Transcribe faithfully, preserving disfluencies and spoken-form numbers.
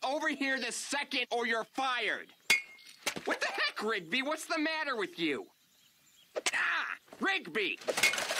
over here the second or you're fired. What the heck, Rigby? What's the matter with you? Ah, Rigby!